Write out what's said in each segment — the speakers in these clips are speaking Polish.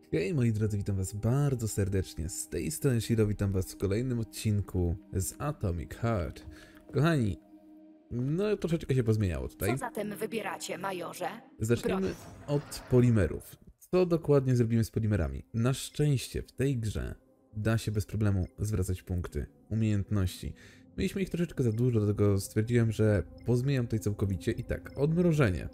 Hej moi drodzy, witam was bardzo serdecznie. Z tej strony Shiro, witam was w kolejnym odcinku z Atomic Heart. Kochani, no troszeczkę się pozmieniało tutaj. Co zatem wybieracie, majorze? Zaczniemy od polimerów. Co dokładnie zrobimy z polimerami? Na szczęście w tej grze da się bez problemu zwracać punkty, umiejętności. Mieliśmy ich troszeczkę za dużo, dlatego stwierdziłem, że pozmieniam tutaj całkowicie. I tak, odmrożenie.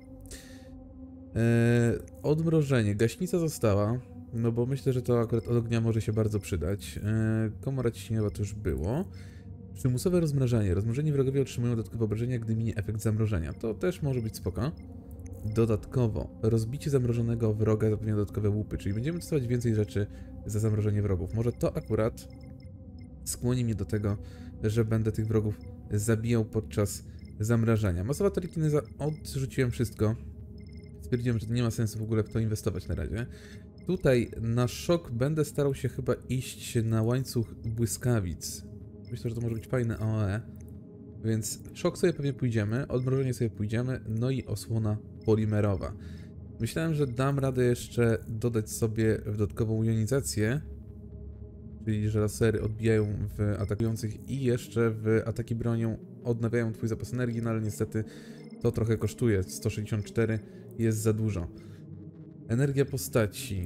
Odmrożenie. Gaśnica została. No bo myślę, że to akurat od ognia może się bardzo przydać. Komora ciśnieniowa to już było. Przymusowe rozmrażanie. Rozmrożeni wrogowie otrzymują dodatkowe obrażenia, gdy minie efekt zamrożenia. To też może być spoko. Dodatkowo, rozbicie zamrożonego wroga zapewnia dodatkowe łupy, czyli będziemy dostawać więcej rzeczy za zamrożenie wrogów. Może to akurat skłoni mnie do tego, że będę tych wrogów zabijał podczas zamrażania. Masowa telekineza, odrzuciłem wszystko. Stwierdziłem, że nie ma sensu w ogóle w to inwestować na razie. Tutaj na szok będę starał się chyba iść na łańcuch błyskawic. Myślę, że to może być fajne AOE. Więc szok sobie pewnie pójdziemy, odmrożenie sobie pójdziemy, no i osłona polimerowa. Myślałem, że dam radę jeszcze dodać sobie dodatkową jonizację, czyli że lasery odbijają w atakujących i jeszcze w ataki bronią odnawiają twój zapas energii, no ale niestety to trochę kosztuje. 164 jest za dużo. Energia postaci.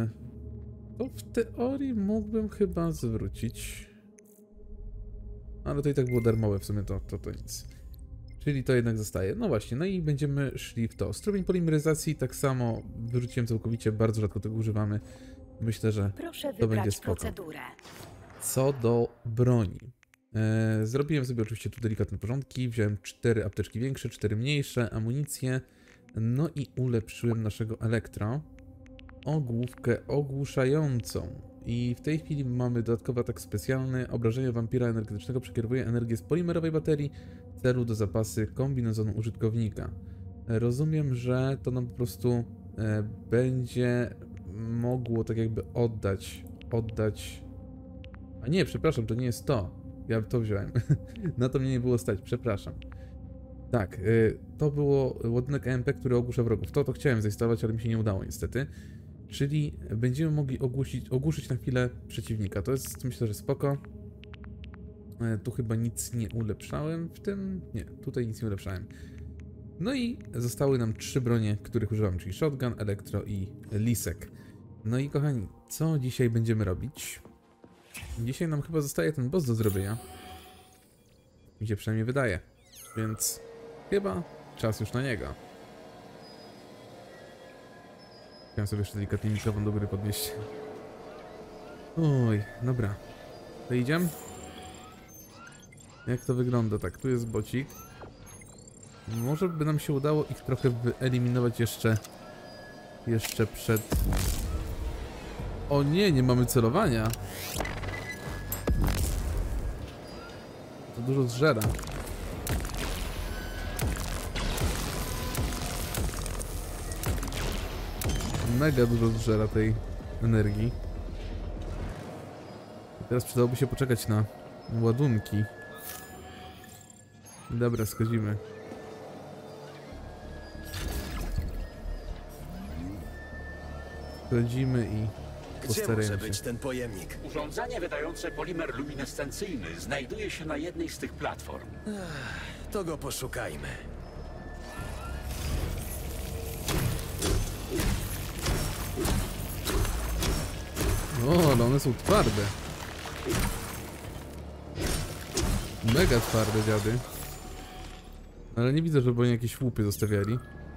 To w teorii mógłbym chyba zwrócić. Ale to i tak było darmowe w sumie, to nic. Czyli to jednak zostaje. No właśnie, no i będziemy szli w to. Strumień polimeryzacji tak samo wyrzuciłem całkowicie, bardzo rzadko tego używamy. Myślę, że to będzie spoko. Procedurę. Co do broni. Zrobiłem sobie oczywiście tu delikatne porządki. Wziąłem 4 apteczki większe, 4 mniejsze, amunicję. No i ulepszyłem naszego elektro o główkę ogłuszającą. I w tej chwili mamy dodatkowy atak specjalny. Obrażenie wampira energetycznego przekierowuje energię z polimerowej baterii celu do zapasy kombinezonu użytkownika. Rozumiem, że to nam po prostu będzie mogło tak jakby oddać... A nie, przepraszam, to nie jest to. Ja to wziąłem. Na to mnie nie było stać, przepraszam. Tak, to było ładunek EMP, który ogłusza wrogów. To chciałem zainstalować, ale mi się nie udało niestety. Czyli będziemy mogli ogłuszyć na chwilę przeciwnika. To jest, myślę, że spoko. Tu chyba nic nie ulepszałem w tym. Nie, tutaj nic nie ulepszałem. No i zostały nam 3 bronie, których używam, czyli shotgun, elektro i lisek. No i kochani, co dzisiaj będziemy robić? Dzisiaj nam chyba zostaje ten boss do zrobienia. Mi się przynajmniej wydaje. Więc chyba czas już na niego. Chciałem sobie jeszcze delikatnie mikrofon do góry podnieść. Oj, dobra. To idziemy? Jak to wygląda? Tak, tu jest bocik. Może by nam się udało ich trochę wyeliminować jeszcze przed... O nie, nie mamy celowania. To dużo zżera. Mega dużo zżera tej energii. I teraz przydałoby się poczekać na ładunki. Dobra, schodzimy. Schodzimy i Gdzie może postarajmy być się. ten pojemnik? Urządzenie wydające polimer luminescencyjny znajduje się na jednej z tych platform. To go poszukajmy. O, ale one są twarde. Mega twarde dziady. Ale nie widzę, żeby oni jakieś łupy zostawiali.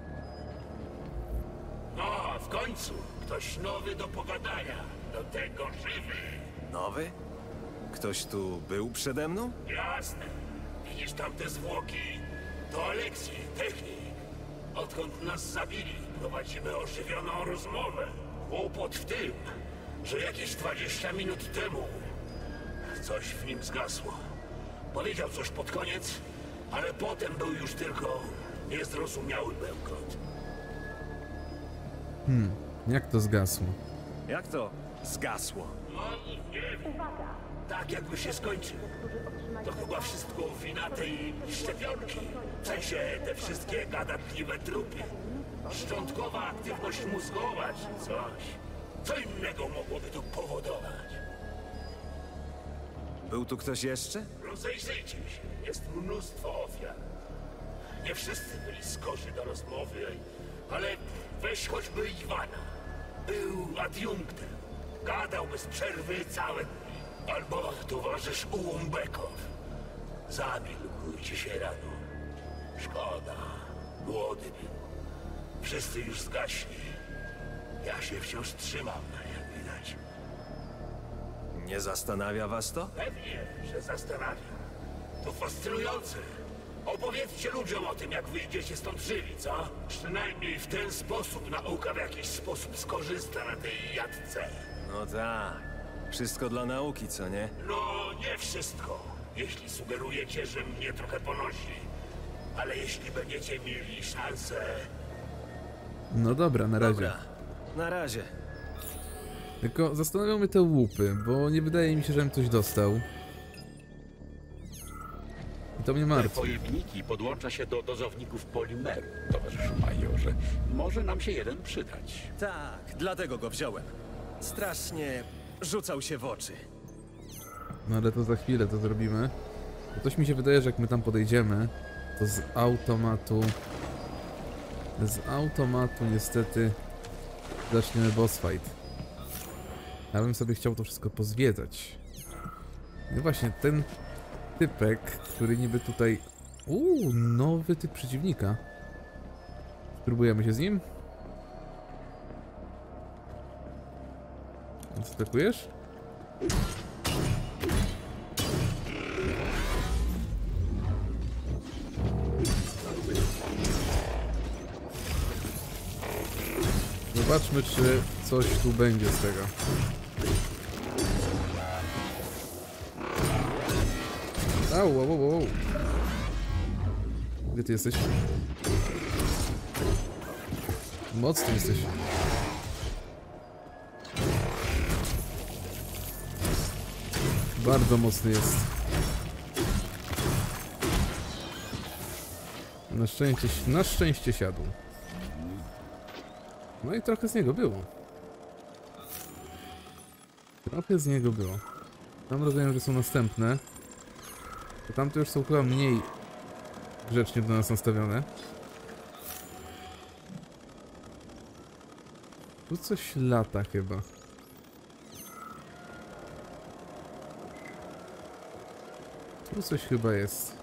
O, w końcu! Ktoś nowy do pogadania. Do tego żywy. Nowy? Ktoś tu był przede mną? Jasne. Widzisz tamte zwłoki? To Aleksij, technik. Odkąd nas zabili, prowadzimy ożywioną rozmowę. Kłopot w tym, że jakieś 20 minut temu coś w nim zgasło. Powiedział coś pod koniec, ale potem był już tylko niezrozumiały bełkot. Jak to zgasło? Jak to zgasło? No, nie wiem. Tak jakby się skończył. To chyba wszystko wina tej szczepionki. W sensie te wszystkie gadatliwe trupy. Szczątkowa aktywność mózgowa czy coś. Co innego mogłoby to powodować? Był tu ktoś jeszcze? Rozejrzyjcie się, jest mnóstwo ofiar. Nie wszyscy byli skorzy do rozmowy, ale weź choćby Iwana. Był adiunktem. Gadał bez przerwy całe dni. Albo towarzysz Ułumbekow. Zamilkł dzisiaj rano. Szkoda. Młody był. Wszyscy już zgaśli. Ja się wciąż trzymam, jak widać. Nie zastanawia was to? Pewnie, że zastanawia. To fascynujące. Opowiedzcie ludziom o tym, jak wyjdziecie stąd żywi, co? Przynajmniej w ten sposób nauka w jakiś sposób skorzysta na tej jadce. No tak. Wszystko dla nauki, co nie? No, nie wszystko. Jeśli sugerujecie, że mnie trochę ponosi. Ale jeśli będziecie mieli szansę... No dobra, na razie. Dobra. Na razie. Tylko zastanawiam mnie te łupy, bo nie wydaje mi się, żebym coś dostał. I to mnie Te martwi. pojemniki podłącza się do dozowników polimeru, towarzyszu majorze. Może nam się jeden przydać. Tak, dlatego go wziąłem. Strasznie rzucał się w oczy. No ale to za chwilę to zrobimy. Bo coś mi się wydaje, że jak my tam podejdziemy, to z automatu... niestety zaczniemy boss fight. Ja bym sobie chciał to wszystko pozwiedzać. No właśnie, ten typek, który niby tutaj... nowy typ przeciwnika. Spróbujemy się z nim? Atakujesz? Zobaczmy, czy coś tu będzie z tego. Au. Gdzie ty jesteś? Mocny jesteś. Bardzo mocny jest. Na szczęście siadł. No i trochę z niego było. Tam rozumiem, że są następne. To tamte już są chyba mniej grzecznie do nas nastawione. Tu coś lata chyba. Tu coś chyba jest.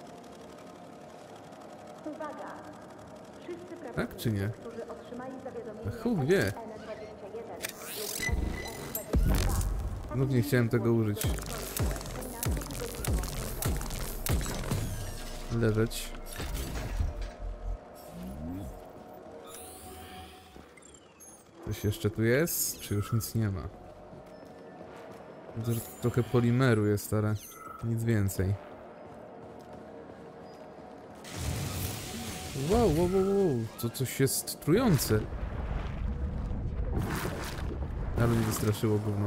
Uwaga! Wszyscy Tak pracownicy, czy nie? którzy otrzymali zawiadomienie Chuj wie. Znów nie chciałem tego użyć. Leżeć. Coś jeszcze tu jest? Czy już nic nie ma? Widzę, że trochę polimeru jest, ale nic więcej. Wow. To coś jest trujące. Ale mnie wystraszyło gówno.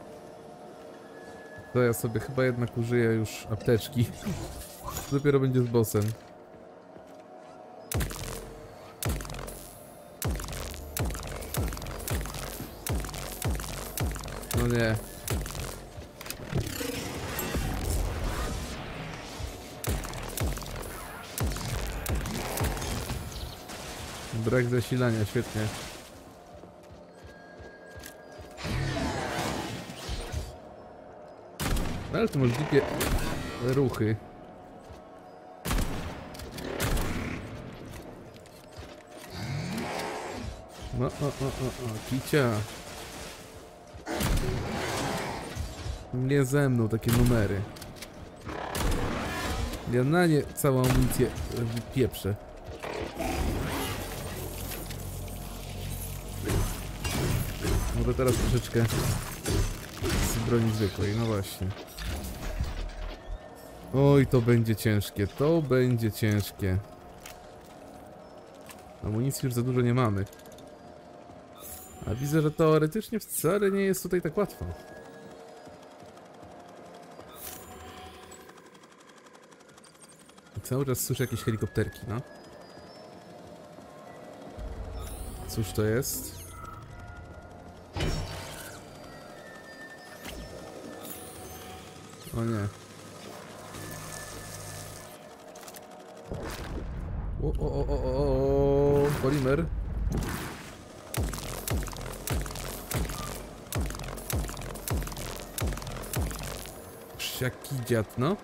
To ja sobie chyba jednak użyję już apteczki. Dopiero będzie z bossem. No nie. Brak zasilania, świetnie. Ale tu masz dzikie ruchy. No, kicia. Nie ze mną takie numery. Ja na nie całą amunicję wypieprzę. Może teraz troszeczkę z broni zwykłej, no właśnie. Oj, to będzie ciężkie, Amunicji już za dużo nie mamy. A widzę, że teoretycznie wcale nie jest tutaj tak łatwo. Cały czas słyszę jakieś helikopterki, no. Cóż to jest? O nie. O, polimer. Jaki dziad, no.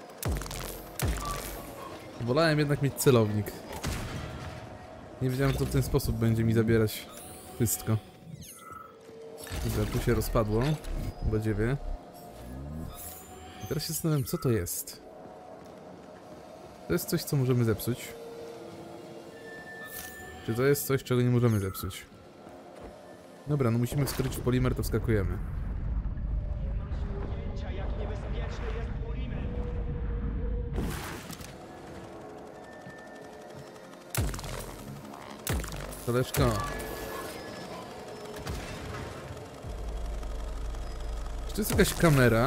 Wolałem jednak mieć celownik. Nie wiedziałem, że to w ten sposób będzie mi zabierać wszystko. Dobra, tu się rozpadło. Badziewie. I teraz się zastanawiam, co to jest. To jest coś, co możemy zepsuć. Czy to jest coś, czego nie możemy zepsuć? Dobra, no musimy wskoczyć w polimer, to wskakujemy. Koleżko. Czy to jest jakaś kamera?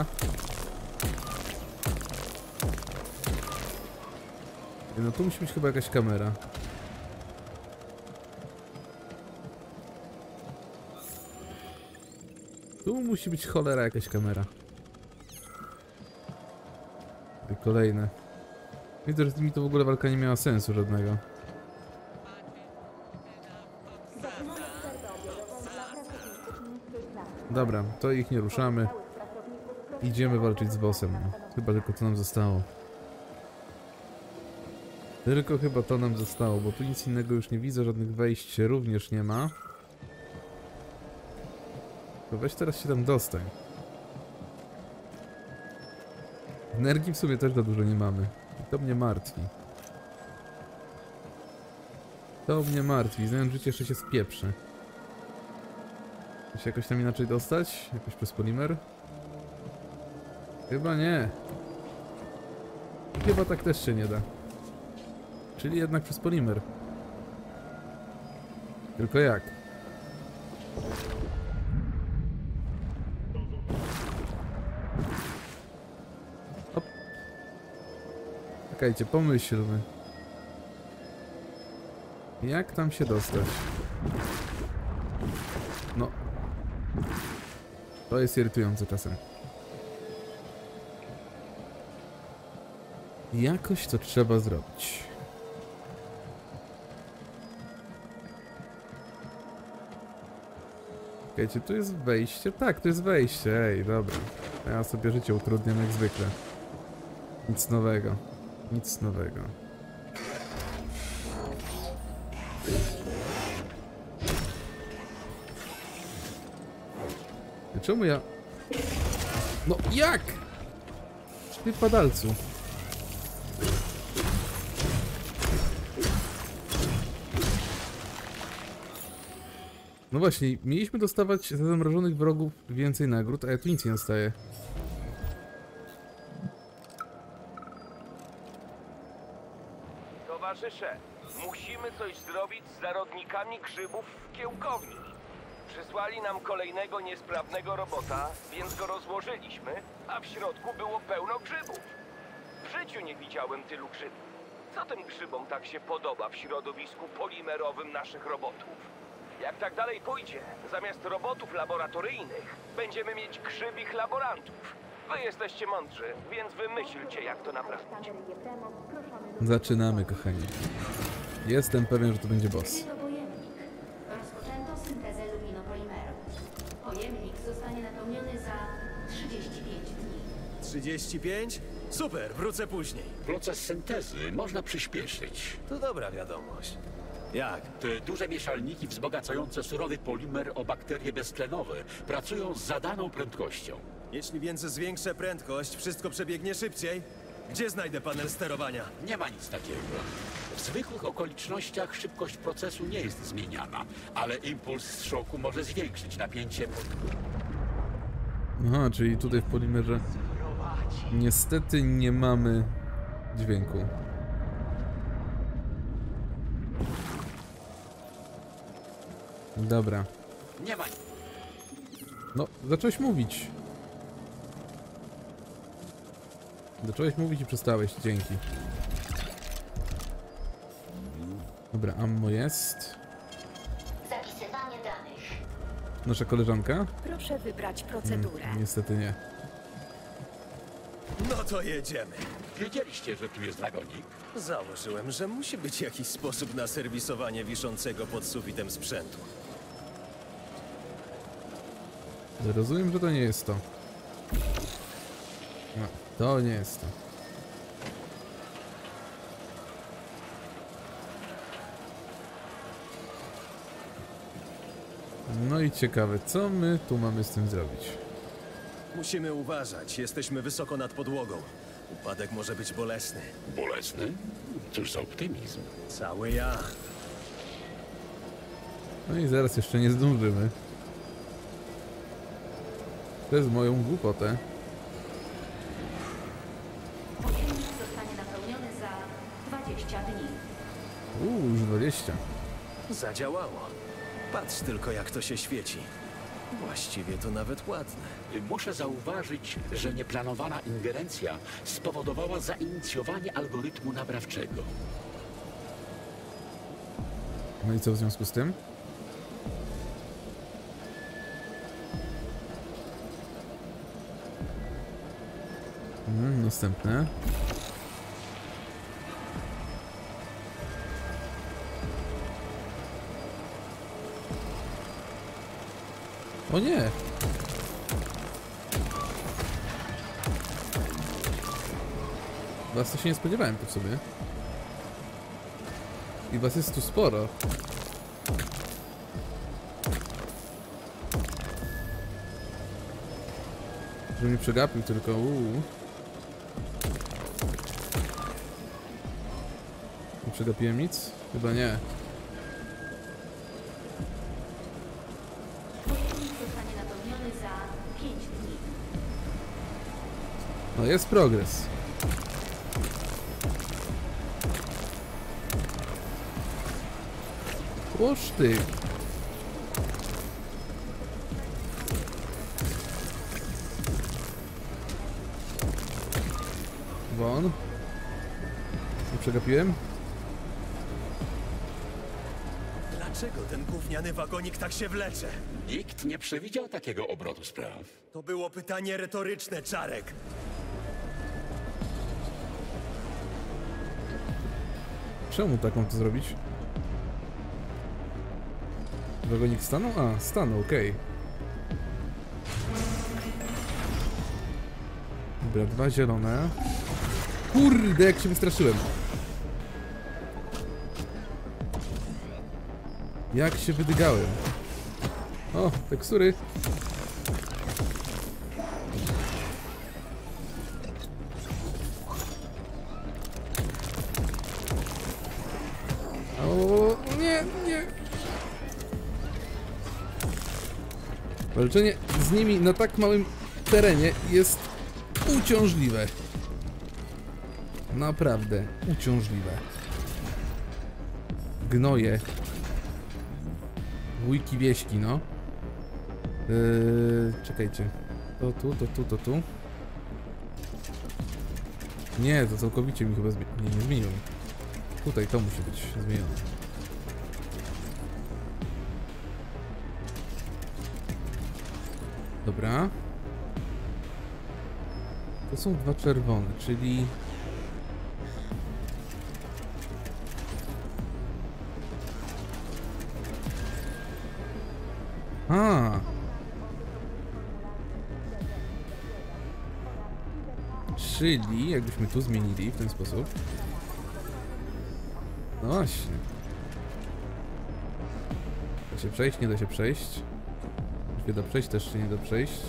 No tu musi być chyba jakaś kamera. Tu musi być cholera jakaś kamera. I kolejne. Widzę, że z nimi to w ogóle walka nie miała sensu żadnego. Dobra, to ich nie ruszamy. Idziemy walczyć z bossem. Chyba tylko to nam zostało. Tylko chyba to nam zostało, bo tu nic innego już nie widzę, żadnych wejść również nie ma. To weź teraz się tam dostań. Energii w sumie też za dużo nie mamy. I to mnie martwi. To mnie martwi, znając życie jeszcze się spieprzy. Czy się jakoś tam inaczej dostać? Jakoś przez polimer? Chyba nie. Chyba tak też się nie da. Czyli jednak przez polimer. Tylko jak? Hop. Czekajcie, pomyślmy. Jak tam się dostać? No. To jest irytujące czasem. Jakoś to trzeba zrobić. Czekajcie, tu jest wejście? Tak, tu jest wejście. Ej, dobra. Ja sobie życie utrudniam jak zwykle. Nic nowego. Nic nowego. Czemu ja... No jak? Ty padalcu. No właśnie, mieliśmy dostawać za zamrożonych wrogów więcej nagród, a ja tu nic nie dostaję. Towarzysze, musimy coś zrobić z zarodnikami grzybów w kiełkowni. Przysłali nam kolejnego niesprawnego robota, więc go rozłożyliśmy, a w środku było pełno grzybów. W życiu nie widziałem tylu grzybów. Co tym grzybom tak się podoba w środowisku polimerowym naszych robotów? Jak tak dalej pójdzie, zamiast robotów laboratoryjnych będziemy mieć grzybich laborantów. Wy jesteście mądrzy, więc wymyślcie, jak to naprawić. Zaczynamy, kochani. Jestem pewien, że to będzie boss. Rozpoczęto syntezę luminopolimeru. Pojemnik zostanie napełniony za 35 dni. 35? Super, wrócę później. Proces syntezy można przyspieszyć. To dobra wiadomość. Jak? Te duże mieszalniki wzbogacające surowy polimer o bakterie beztlenowe pracują z zadaną prędkością. Jeśli więc zwiększę prędkość, wszystko przebiegnie szybciej? Gdzie znajdę panel sterowania? Nie ma nic takiego. W zwykłych okolicznościach szybkość procesu nie jest zmieniana, ale impuls z szoku może zwiększyć napięcie. Aha, czyli tutaj w polimerze niestety nie mamy dźwięku. Dobra. Nie ma. No, zacząłeś mówić. Zacząłeś mówić i przestałeś, dzięki. Dobra, ammo jest. Zapisywanie danych. Nasza koleżanka? Proszę wybrać procedurę. Niestety nie. 3, 2, 1, 0. Zapisywanie danych. Niestety nie. No to jedziemy. Wiedzieliście, że tu jest wagonik? Założyłem, że musi być jakiś sposób na serwisowanie wiszącego pod sufitem sprzętu. Rozumiem, że to nie jest to. No, to nie jest to. No i ciekawe, co my tu mamy z tym zrobić? Musimy uważać, jesteśmy wysoko nad podłogą. Upadek może być bolesny. Bolesny? Cóż za optymizm. Cały ja. No i zaraz jeszcze nie zdążymy. Przez moją głupotę. Pojemnik zostanie napełniony za 20 dni. Już 20. Zadziałało. Patrz tylko, jak to się świeci. Właściwie to nawet ładne. Muszę zauważyć, że nieplanowana ingerencja spowodowała zainicjowanie algorytmu naprawczego. No i co w związku z tym? Następne. O nie! Was to się nie spodziewałem tu w sobie. I was jest tu sporo. Żeby mnie przegapił tylko, Nie przegapiłem nic? Chyba nie. Pojemnik zostanie napełniony za 5 dni. No jest progres. Łoż ty. Won. Nie przegapiłem? Dlaczego ten gówniany wagonik tak się wlecze? Nikt nie przewidział takiego obrotu spraw. To było pytanie retoryczne, Czarek. Czemu tak mam to zrobić? Wagonik stanął? A, stanął, okej. Dobra, 2 zielone. Kurde, jak się wystraszyłem. Jak się wydygałem. O, tekstury. O, nie, nie. Walczenie z nimi na tak małym terenie jest uciążliwe. Naprawdę uciążliwe. Gnoje. Wujki wieśki, no. Czekajcie. To tu, to tu, to tu. Nie, to całkowicie mi chyba nie zmieniło. Tutaj to musi być zmienione. Dobra. To są 2 czerwone, czyli... A. Czyli jakbyśmy tu zmienili w ten sposób. No właśnie. Da się przejść, nie da się przejść. Się da przejść, też się nie da przejść.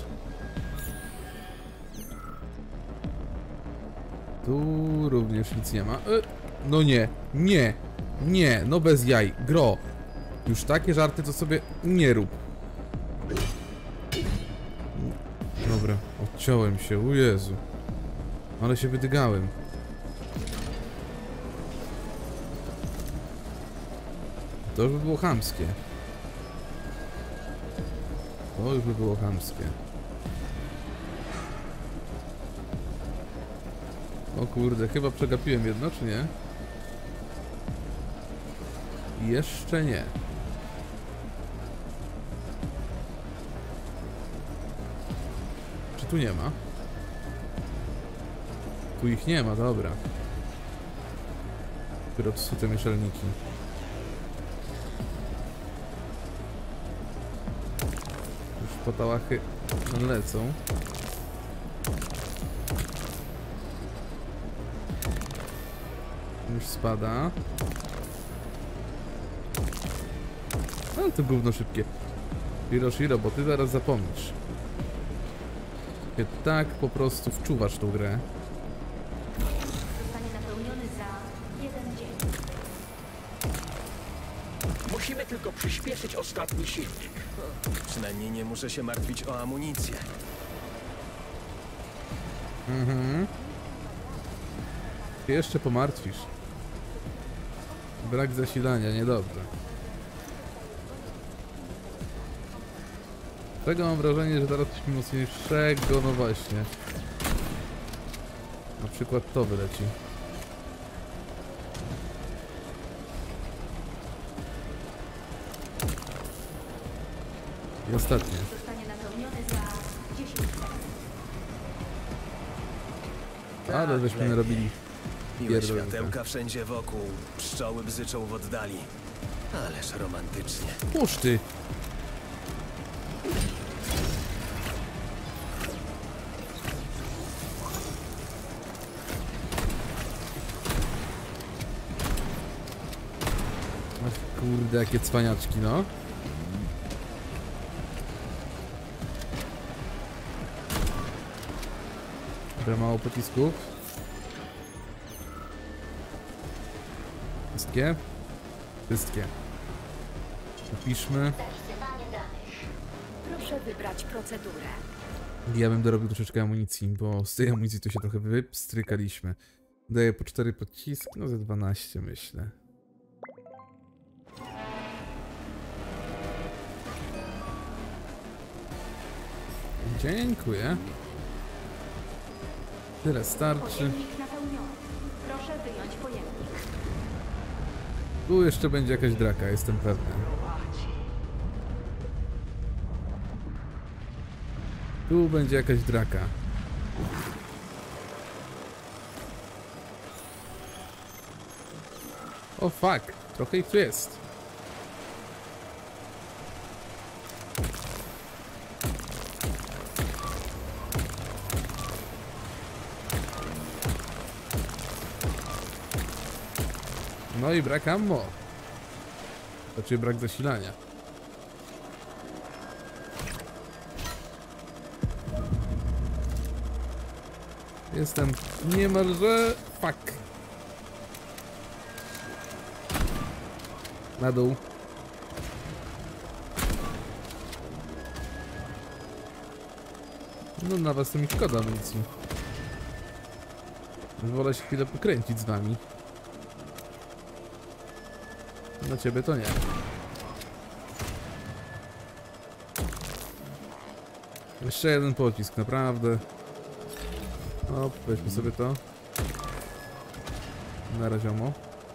Tu również nic nie ma. No nie, nie, nie, no bez jaj, gro. Już takie żarty to sobie nie rób. Dobra, odciąłem się, o Jezu. Ale się wydygałem. To już by było chamskie. To już by było chamskie. O kurde, chyba przegapiłem jedno, czy nie? Jeszcze nie. Czy tu nie ma? Tu ich nie ma, dobra. Dopiero tu są te mieszalniki. Już potałachy lecą. Już spada. Ale to gówno szybkie. Shiro, bo ty zaraz zapomnisz. Ty tak po prostu wczuwasz tą grę. Zostanie napełniony za 1 dzień. Musimy tylko przyspieszyć ostatni silnik. Przynajmniej nie muszę się martwić o amunicję. Ty jeszcze pomartwisz. Brak zasilania, niedobrze. Tego mam wrażenie, że teraz coś mocniejszego, no właśnie. Na przykład to wyleci. I ostatnie. Zostanie napełniony za 10 sekund. Ale żeśmy narobili. Miłe Pierdolę. światełka wszędzie wokół, pszczoły bzyczą w oddali. Ależ romantycznie. Puszty! Ach, kurde, jakie cwaniaczki, no. Dobra, mało pocisków. Wszystkie? Wszystkie. Napiszmy. Proszę wybrać procedurę. Ja bym dorobił troszeczkę amunicji, bo z tej amunicji to się trochę wypstrykaliśmy. Daję po 4 pociski, no ze 12 myślę. Dziękuję. Tyle starczy. Pojemnik napełniony. Proszę wyjąć pojemnik. Tu jeszcze będzie jakaś draka, jestem pewny. Tu będzie jakaś draka. O fuck, trochę ich tu jest. No i brak ammo. Znaczy brak zasilania. Jestem niemalże... Fuck. Na dół. No na was to mi szkoda amunicji. Wolę się chwilę pokręcić z wami. Na ciebie to nie. Jeszcze jeden pocisk, naprawdę. O, weźmy sobie to. Na raziomo.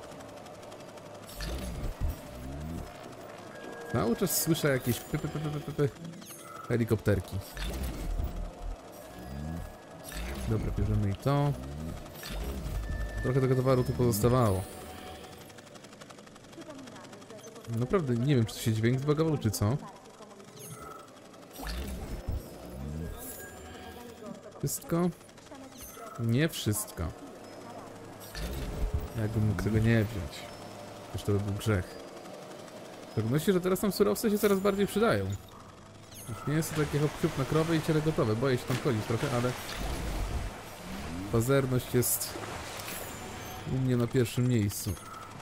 Cały czas słyszę jakieś helikopterki. Dobra, bierzemy i to. Trochę tego towaru tu pozostawało. Naprawdę nie wiem, czy to się dźwięk zbagował, czy co. Wszystko? Nie wszystko. Jakbym mógł tego nie wziąć. Przecież to by był grzech. W pewności, że teraz tam surowce się coraz bardziej przydają. Już nie jest to takie hop na krowę i ciele gotowe. Boję się tam chodzić trochę, ale... Pazerność jest... u mnie na pierwszym miejscu.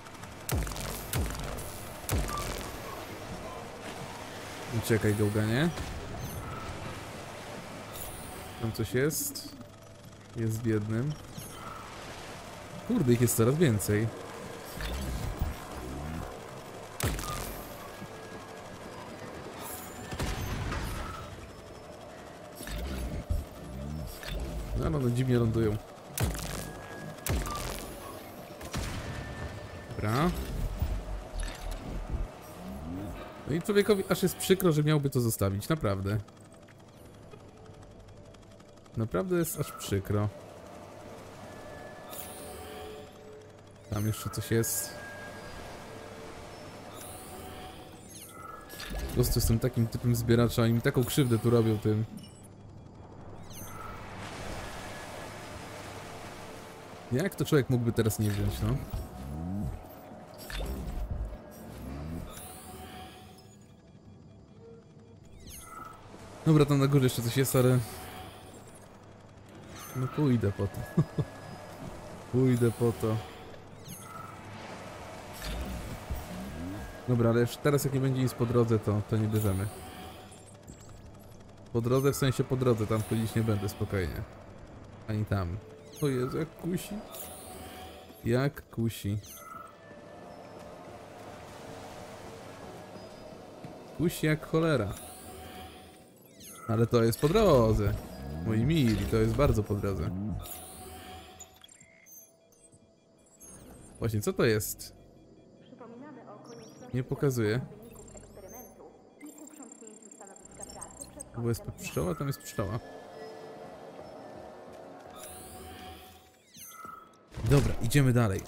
Uciekaj, gałganie. Tam coś jest. Jest w jednym. Kurde, ich jest coraz więcej. No, no dziwnie lądują. Dobra. No i człowiekowi aż jest przykro, że miałby to zostawić, naprawdę. Naprawdę jest aż przykro. tam jeszcze coś jest. Po prostu jestem takim typem zbieracza i mi taką krzywdę tu robią tym. Jak to człowiek mógłby teraz nie wziąć, no? Dobra, tam na górze jeszcze coś jest, ale... No pójdę po to. Pójdę po to. Dobra, ale już teraz jak nie będzie nic po drodze, to nie bierzemy. Po drodze, w sensie po drodze, tam chodzić nie będę, spokojnie. Ani tam. O Jezu, jak kusi. Jak kusi. Kusi jak cholera. Ale to jest po drodze. Moi mili, to jest bardzo po drodze. Właśnie, co to jest? Przypominamy o konieczności Nie pokazuje. wyników eksperymentu i uprzątnięciu stanowiska pracy przed Bo jest pszczoła, tam jest pszczoła. Dobra, idziemy dalej.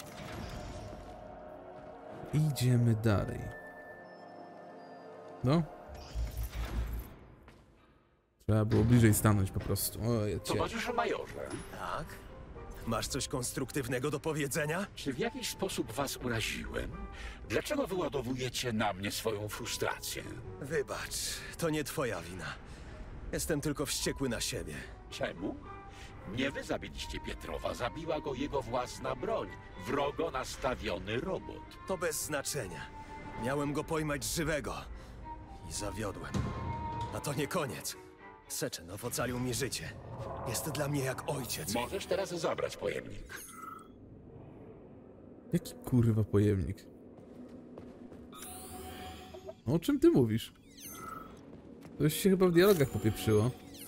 Idziemy dalej. No. Trzeba było bliżej stanąć po prostu. O, ja cię. Towarzyszu majorze, Tak? Masz coś konstruktywnego do powiedzenia? czy w jakiś sposób was uraziłem? Dlaczego wyładowujecie na mnie swoją frustrację? Wybacz, to nie twoja wina. Jestem tylko wściekły na siebie. Czemu? Nie wy zabiliście Pietrowa, zabiła go jego własna broń. Wrogo nastawiony robot. To bez znaczenia. Miałem go pojmać żywego. I zawiodłem. A to nie koniec. Seczenow ocalił mi życie. Jest dla mnie jak ojciec. Możesz teraz zabrać pojemnik. Jaki kurwa pojemnik? O czym ty mówisz? Coś się chyba w dialogach popieprzyło.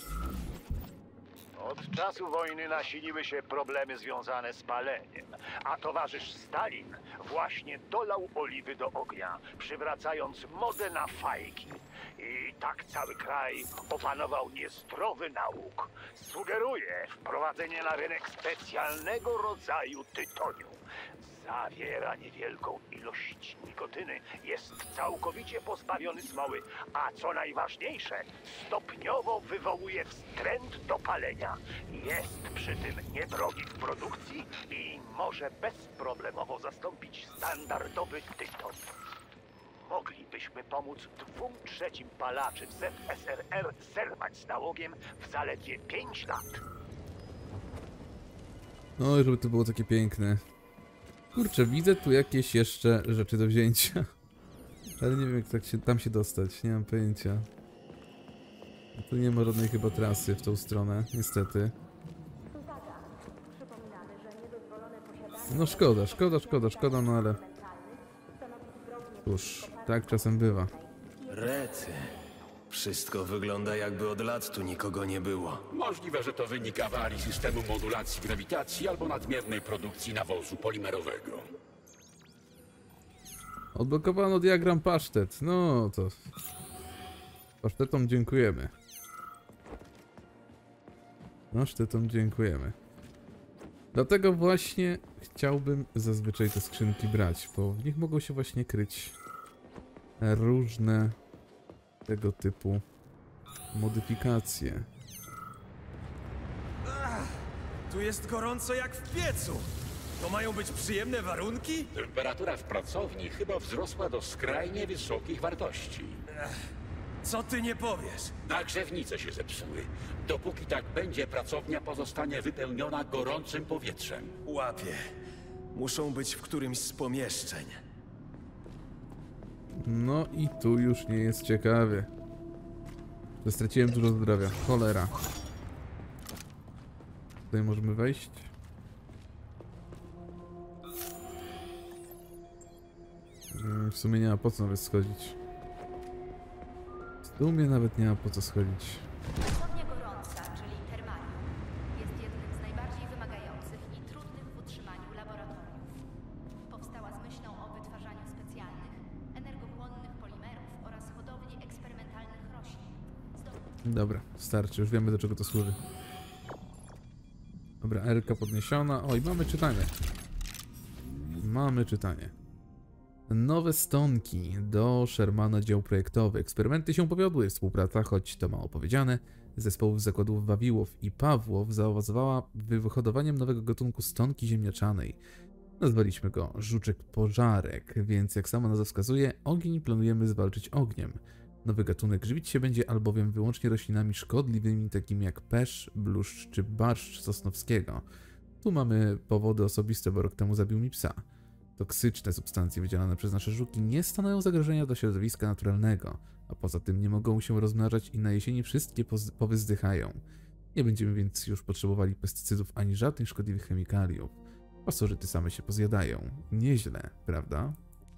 Od czasu wojny nasiliły się problemy związane z paleniem, a towarzysz Stalin właśnie dolał oliwy do ognia, przywracając modę na fajki. I tak cały kraj opanował niezdrowy nałóg. Sugeruję wprowadzenie na rynek specjalnego rodzaju tytoniu. Zawiera niewielką ilość nikotyny, jest całkowicie pozbawiony smoły, a co najważniejsze, stopniowo wywołuje wstręt do palenia. Jest przy tym niedrogi w produkcji i może bezproblemowo zastąpić standardowy tytoń. Moglibyśmy pomóc 2/3 palaczy w ZSRR zerwać z nałogiem w zaledwie 5 lat. No, żeby to było takie piękne. Kurczę, widzę tu jakieś jeszcze rzeczy do wzięcia. Ale nie wiem, jak tak tam się dostać. Nie mam pojęcia. Tu nie ma żadnej chyba trasy w tą stronę, niestety. Uwaga! Przypominamy, że niedozwolone posiadanie No szkoda, no ale... stanowi zbrodnię Cóż, tak czasem bywa. Rety. Wszystko wygląda jakby od lat tu nikogo nie było. Możliwe, że to wynik awarii systemu modulacji grawitacji albo nadmiernej produkcji nawozu polimerowego. Odblokowano diagram pasztet. No to... Pasztetom dziękujemy. Pasztetom dziękujemy. Dlatego właśnie chciałbym zazwyczaj te skrzynki brać, bo w nich mogą się właśnie kryć różne tego typu modyfikacje. Tu jest gorąco jak w piecu. To mają być przyjemne warunki? Temperatura w pracowni chyba wzrosła do skrajnie wysokich wartości. Co ty nie powiesz? Nagrzewnice się zepsuły. Dopóki tak będzie, pracownia pozostanie wypełniona gorącym powietrzem. Łapie. Muszą być w którymś z pomieszczeń. No i tu już nie jest ciekawie. Że straciłem dużo zdrowia. Cholera. Tutaj możemy wejść. W sumie nie ma po co nawet schodzić. W sumie nawet nie ma po co schodzić. Pracownia gorąca, czyli termalium, jest jednym z najbardziej wymagających i trudnych w utrzymaniu laboratoriów. Powstała z myślą o wytwarzaniu specjalnych, energochłonnych polimerów oraz hodowli eksperymentalnych roślin. Dobra, starczy, już wiemy do czego to służy. Dobra, R-ka podniesiona. Oj, mamy czytanie. mamy czytanie. Nowe stonki do Shermana dział projektowy. Eksperymenty się powiodły. Współpraca, choć to mało powiedziane, zespołów zakładów Wawiłow i Pawłow zaowocowała wyhodowaniem nowego gatunku stonki ziemniaczanej. Nazwaliśmy go żuczek pożarek, więc jak sama nazwa wskazuje, ogień planujemy zwalczyć ogniem. Nowy gatunek żywić się będzie albowiem wyłącznie roślinami szkodliwymi, takimi jak pesz, bluszcz czy barszcz sosnowskiego. Tu mamy powody osobiste, bo rok temu zabił mi psa. Toksyczne substancje wydzielane przez nasze żuki nie stanowią zagrożenia dla środowiska naturalnego, a poza tym nie mogą się rozmnażać i na jesieni wszystkie powyzdychają. Nie będziemy więc już potrzebowali pestycydów ani żadnych szkodliwych chemikaliów. Pasożyty same się pozjadają. Nieźle, prawda?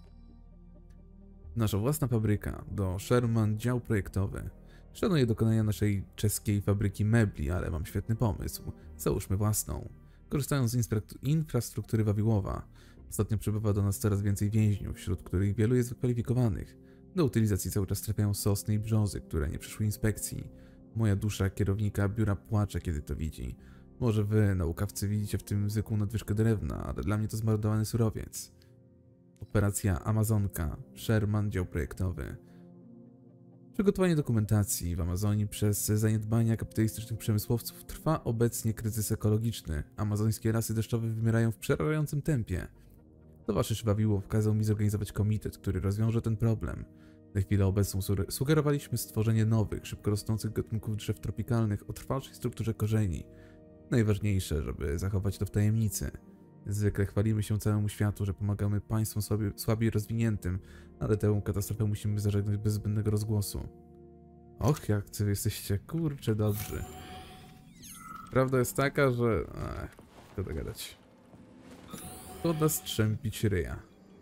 Nasza własna fabryka do Sherman dział projektowy. Szanuję dokonania naszej czeskiej fabryki mebli, ale mam świetny pomysł. Załóżmy własną. Korzystając z infrastruktury Wawiłowa. Ostatnio przybywa do nas coraz więcej więźniów, wśród których wielu jest wykwalifikowanych. Do utylizacji cały czas trafiają sosny i brzozy, które nie przeszły inspekcji. Moja dusza kierownika biura płacze, kiedy to widzi. Może wy, naukowcy, widzicie w tym zwykłą nadwyżkę drewna, ale dla mnie to zmarnowany surowiec. Operacja Amazonka, Sherman dział projektowy. Przygotowanie dokumentacji w Amazonii przez zaniedbania kapitalistycznych przemysłowców trwa obecnie kryzys ekologiczny. Amazońskie lasy deszczowe wymierają w przerażającym tempie. Towarzysz Wawiłow kazał mi zorganizować komitet, który rozwiąże ten problem. Na chwilę obecną sugerowaliśmy stworzenie nowych, szybko rosnących gatunków drzew tropikalnych o trwalszej strukturze korzeni. Najważniejsze, żeby zachować to w tajemnicy. Zwykle chwalimy się całemu światu, że pomagamy państwom słabiej rozwiniętym, ale tę katastrofę musimy zażegnać bez zbędnego rozgłosu. Och, jak wy jesteście, kurczę, dobrzy. Prawda jest taka, że... to dogadać. Szkoda strzępić ryja.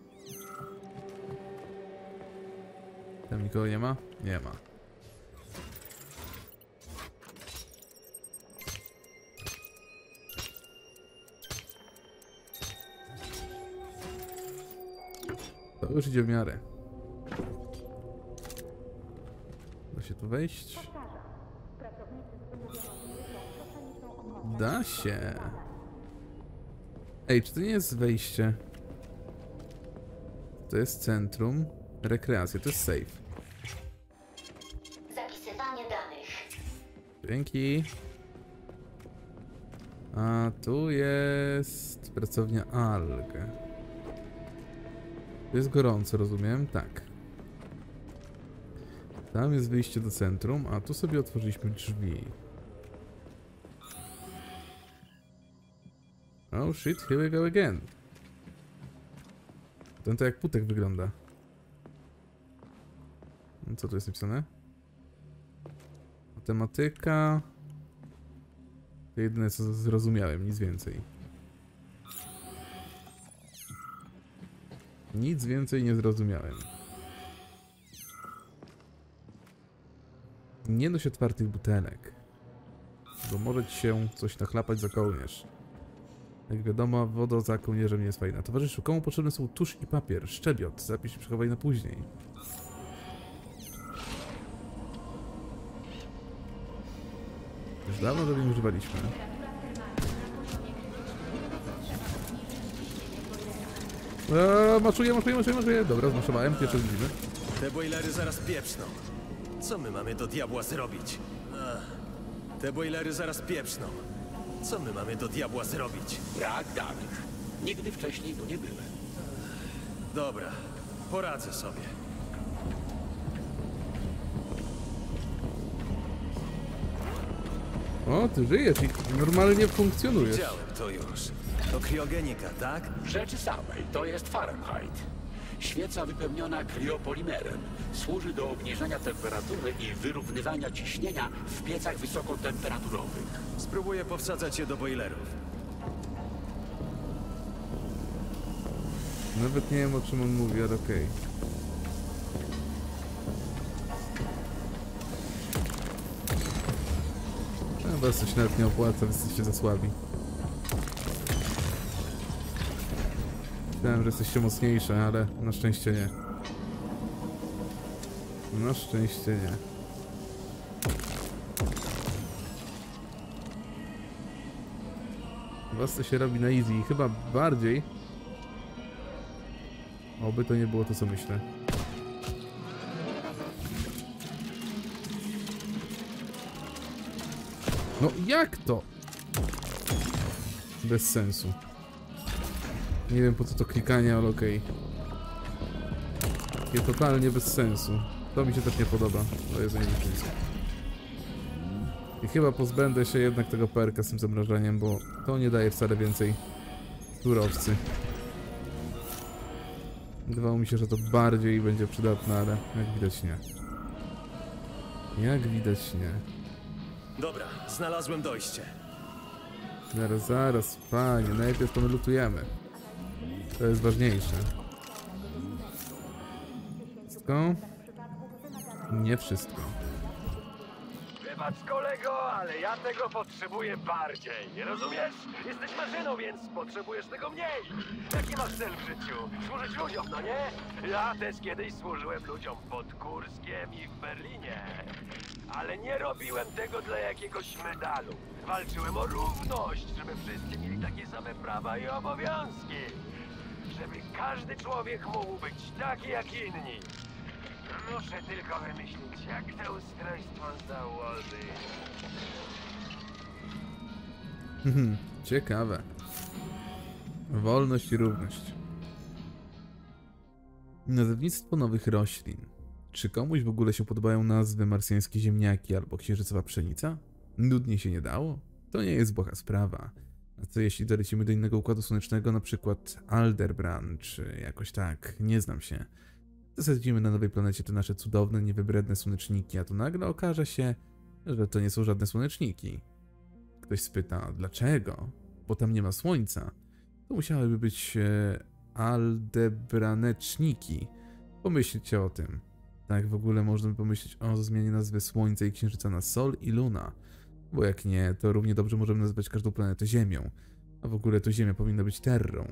Tam nikogo nie ma? Nie ma. To już idzie w miarę. Da się tu wejść? Da się. Ej, czy to nie jest wejście? To jest centrum. Rekreacja, to jest safe. Zapisywanie danych. Dzięki. A tu jest pracownia alg. To jest gorąco, rozumiem? Tak. Tam jest wyjście do centrum, a tu sobie otworzyliśmy drzwi. Oh shit, here we go again. Ten to jak putek wygląda. Co tu jest napisane? Matematyka. To jedyne co zrozumiałem, nic więcej. Nic więcej nie zrozumiałem. Nie noś otwartych butelek, bo może ci się coś nachlapać za kołnierz. Jak wiadomo, woda za kołnierzem nie jest fajna. Towarzyszu, komu potrzebne są tusz i papier? Szczebiot, zapisz i przechowaj na później. Już dawno tego nie używaliśmy. Maszuję. Dobra, zmaszowałem, pierwsze widzimy. Te boilery zaraz pieprzną. Co my mamy do diabła zrobić? Te boilery zaraz pieprzną. Co my mamy do diabła zrobić? Brak danych. Nigdy wcześniej tu nie byłem. Dobra, poradzę sobie. O, ty żyjesz i normalnie funkcjonujesz. Widziałem to już. To kriogenika, tak? W rzeczy samej to jest Fahrenheit. Świeca wypełniona kriopolimerem. Służy do obniżenia temperatury i wyrównywania ciśnienia w piecach wysokotemperaturowych. Spróbuję powsadzać je do boilerów. Nawet nie wiem, o czym on mówi, ale okej. Was coś nawet nie opłaca, wy jesteście za słabi. Myślałem, że jesteście mocniejsze, ale na szczęście nie. Na szczęście nie. Was to się robi na easy, chyba bardziej Oby to nie było to, co myślę. No jak to? Bez sensu. Nie wiem po co to klikanie, ale okej. Takie totalnie bez sensu. To mi się też nie podoba. To jest niewyczyńskie. I chyba pozbędę się jednak tego perka z tym zamrażaniem, bo to nie daje wcale więcej surowcy. Wydawało mi się, że to bardziej będzie przydatne, ale jak widać nie. Jak widać nie. Dobra, znalazłem dojście. Zaraz, panie, najpierw to my lutujemy. To jest ważniejsze. Wszystko? Nie wszystko. Wybacz, kolego, ale ja tego potrzebuję bardziej. Rozumiesz? Jesteś maszyną, więc potrzebujesz tego mniej. Jaki masz cel w życiu? Służyć ludziom, no nie? Ja też kiedyś służyłem ludziom pod Kurskiem i w Berlinie. Ale nie robiłem tego dla jakiegoś medalu. Walczyłem o równość, żeby wszyscy mieli takie same prawa i obowiązki. Żeby każdy człowiek mógł być taki jak inni. Muszę tylko wymyślić, jak to ustrojstwo założyć. Ciekawe. Wolność i równość. Nazewnictwo nowych roślin. Czy komuś w ogóle się podobają nazwy marsjańskie ziemniaki albo księżycowa pszenica? Nudnie się nie dało? To nie jest błaha sprawa. A co jeśli dolecimy do innego układu słonecznego, na przykład Aldebaran, czy jakoś tak, nie znam się. Zasadzimy na nowej planecie te nasze cudowne, niewybredne słoneczniki, a tu nagle okaże się, że to nie są żadne słoneczniki. Ktoś spyta, dlaczego? Bo tam nie ma słońca. To musiałyby być aldebraneczniki. Pomyślcie o tym. Tak w ogóle można by pomyśleć o zmianie nazwy Słońca i Księżyca na Sol i Luna. Bo jak nie, to równie dobrze możemy nazwać każdą planetę Ziemią. A w ogóle to Ziemia powinna być Terrą.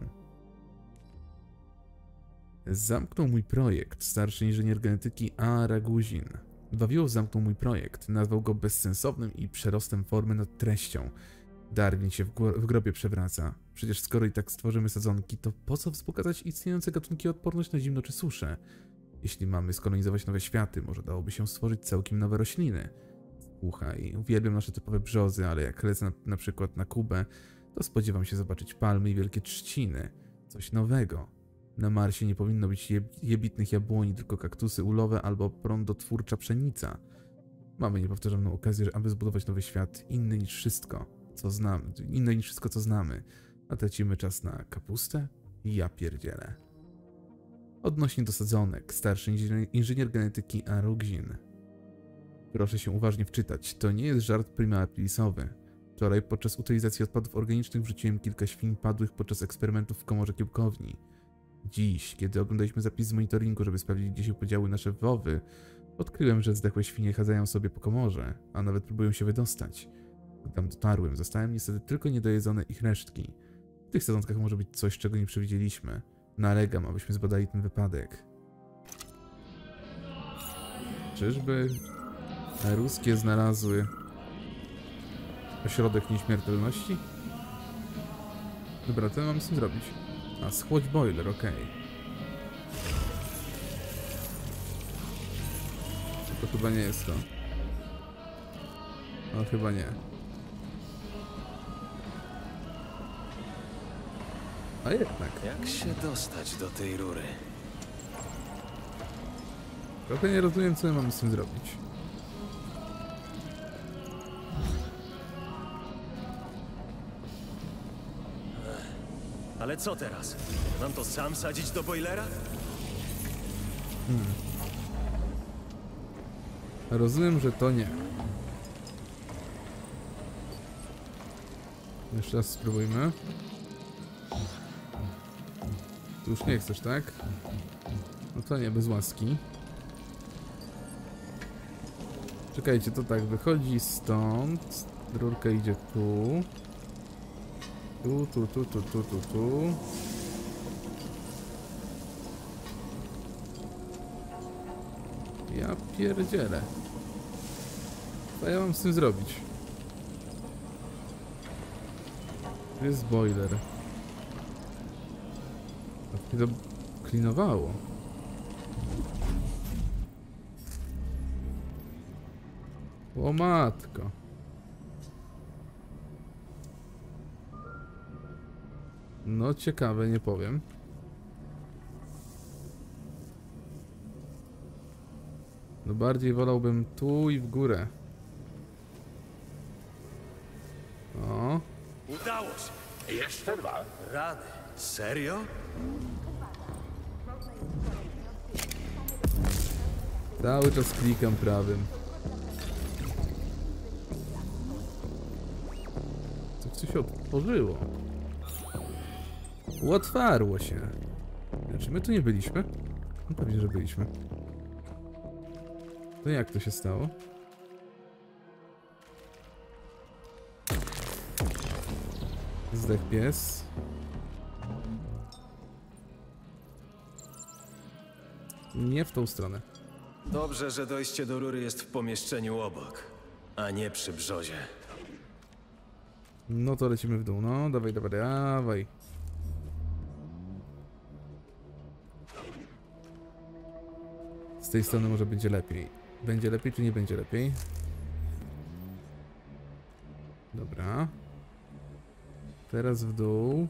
Zamknął mój projekt starszy inżynier genetyki A. Raguzin. Wawioł zamknął mój projekt, nazwał go bezsensownym i przerostem formy nad treścią. Darwin się w grobie przewraca. Przecież skoro i tak stworzymy sadzonki, to po co wzbogacać istniejące gatunki odporność na zimno czy suszę? Jeśli mamy skolonizować nowe światy, może dałoby się stworzyć całkiem nowe rośliny. Słuchaj, uwielbiam nasze typowe brzozy, ale jak lecę na przykład na Kubę, to spodziewam się zobaczyć palmy i wielkie trzciny. Coś nowego. Na Marsie nie powinno być jebitnych jabłoni, tylko kaktusy ulowe albo prądotwórcza pszenica. Mamy niepowtarzalną okazję, aby zbudować nowy świat, inny niż wszystko, co znamy. A tracimy czas na kapustę? Ja pierdzielę. Odnośnie do sadzonek, starszy inżynier genetyki A. Raguzin. Proszę się uważnie wczytać, to nie jest żart prima aprilisowy. Wczoraj podczas utylizacji odpadów organicznych wrzuciłem kilka świń padłych podczas eksperymentów w komorze kiełkowni. Dziś, kiedy oglądaliśmy zapis z monitoringu, żeby sprawdzić, gdzie się podziały nasze wowy, odkryłem, że zdechłe świnie chadzają sobie po komorze, a nawet próbują się wydostać. Gdy tam dotarłem, zostałem niestety tylko niedojedzone ich resztki. W tych sadzonkach może być coś, czego nie przewidzieliśmy. Nalegam, abyśmy zbadali ten wypadek. Czyżby ruskie znalazły ośrodek nieśmiertelności? Dobra, co mam z tym zrobić? A, schłodź boiler, okej. To chyba nie jest to. No chyba nie. A jednak. Jak się dostać do tej rury? Trochę nie rozumiem, co mam z tym zrobić. Ale co teraz? Mam to sam sadzić do boilera? Rozumiem, że to nie. Jeszcze raz spróbujmy. Tu już nie chcesz, tak? No to nie, bez łaski. Czekajcie, to tak, wychodzi stąd. Rurka idzie tu. Tu. Ja pierdzielę. Co ja mam z tym zrobić? Tu jest boiler. zaklinowało. O matko. No ciekawe, nie powiem. No bardziej wolałbym tu i w górę. O. Udało się. Jeszcze dwa. Rany. Serio? Cały czas klikam prawym. Coś się otworzyło. Otwarło się. Czy my tu nie byliśmy? No pewnie, że byliśmy. To jak to się stało? Zdech pies. Nie w tą stronę. Dobrze, że dojście do rury jest w pomieszczeniu obok, a nie przy brzozie. No to lecimy w dół. No, dawaj, dawaj, dawaj. Z tej strony może będzie lepiej. Będzie lepiej, czy nie będzie lepiej? Dobra. Teraz w dół.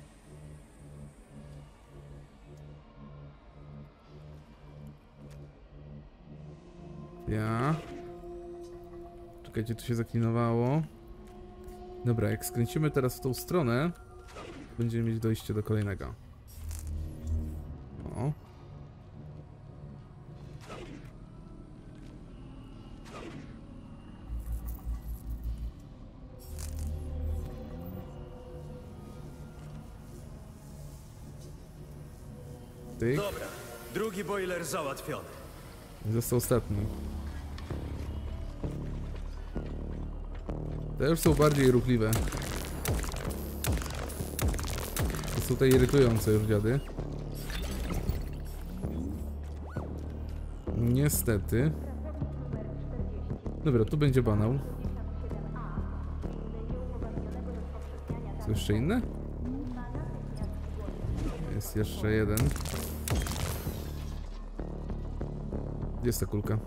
Ja. Czekajcie, tu się zaklinowało. Dobra, jak skręcimy teraz w tą stronę, będziemy mieć dojście do kolejnego. O. Tyk. Dobra, drugi boiler załatwiony. Został ostatni. Te już są bardziej ruchliwe. To są te irytujące już dziady. Niestety. Dobra, tu będzie banał. Co jeszcze inne? Jest jeszcze jeden. Gdzie jest ta kulka?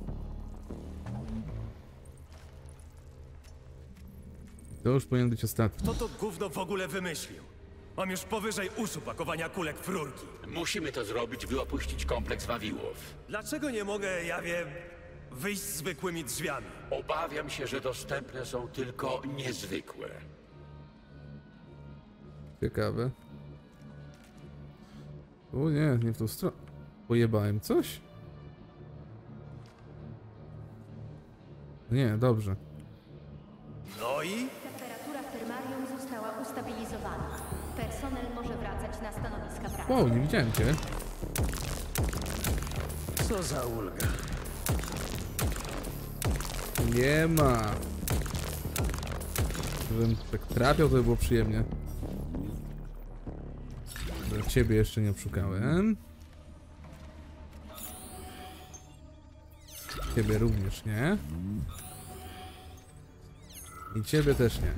To już powinien być ostatni. Kto to gówno w ogóle wymyślił? Mam już powyżej uszu pakowania kulek w rurki. Musimy to zrobić, by opuścić kompleks Wawiłów. Dlaczego nie mogę, ja wiem, wyjść zwykłymi drzwiami? Obawiam się, że dostępne są tylko niezwykłe. Ciekawe. O nie, nie w tą stronę. Pojebałem coś? Nie, dobrze. No i? Temperatura w termarium została ustabilizowana. Personel może wracać na stanowiska pracy. Wow, nie widziałem cię. Co za ulga. Nie ma. Gdybym tak trafiał, to by było przyjemnie. Dobra, ciebie jeszcze nie obszukałem. Ciebie również nie. I ciebie też nie.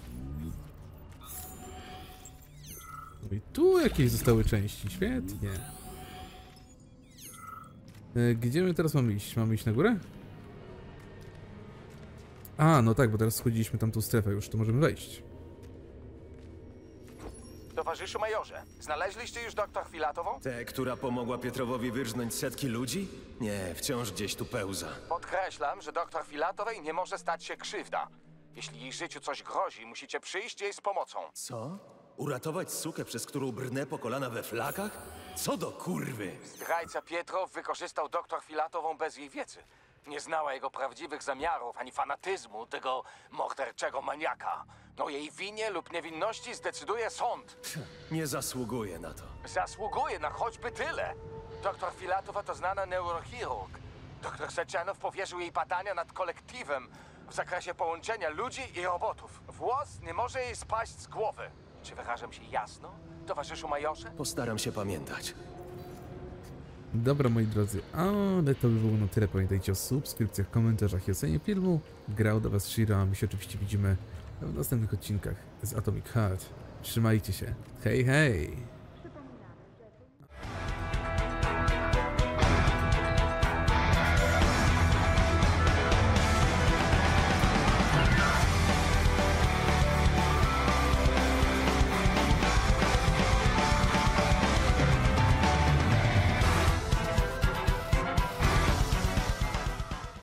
I tu jakieś zostały części. Świetnie. Gdzie my teraz mamy iść? Mamy iść na górę? A, no tak, bo teraz schodziliśmy tam tą strefę już, to możemy wejść. Towarzyszu majorze, znaleźliście już doktor Filatową? Tę, która pomogła Pietrowowi wyrżnąć setki ludzi? Nie, wciąż gdzieś tu pełza. Podkreślam, że doktor Filatowej nie może stać się krzywda. Jeśli jej życiu coś grozi, musicie przyjść jej z pomocą. Co? Uratować sukę, przez którą brnę po kolana we flakach? Co do kurwy? Zdrajca Pietrow wykorzystał doktor Filatową bez jej wiedzy. Nie znała jego prawdziwych zamiarów, ani fanatyzmu tego morderczego maniaka. O jej winie lub niewinności zdecyduje sąd. Nie zasługuje na to. Zasługuje na choćby tyle. Doktor Filatowa to znana neurochirurg. Doktor Seczenow powierzył jej badania nad kolektywem w zakresie połączenia ludzi i robotów. Włos nie może jej spaść z głowy. Czy wyrażam się jasno, towarzyszu majorze? Postaram się pamiętać. Dobra, moi drodzy, ale to by było na tyle. Pamiętajcie o subskrypcjach, komentarzach i ocenie filmu. Grał do was Shiro, a my się oczywiście widzimy w następnych odcinkach z Atomic Heart. Trzymajcie się. Hej, hej!